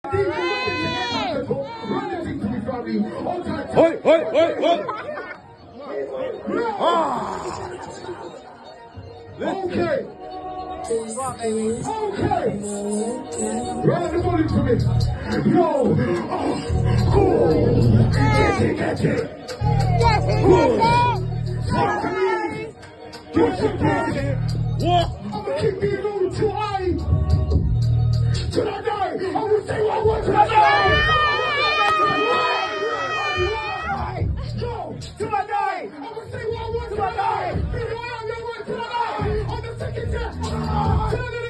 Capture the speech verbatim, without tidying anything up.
Oi, oi, oi, oi. Ah. Okay. Okay. Round the money to me. Yo. Oh. Catch it, catch it. Yes, he Cool. has it. Catch it, catch it. What? I'm gonna keep being on till I till I die. I will say what I want till I die. Go till I die. I will say what I want till I die. Till I die. I'm the second death.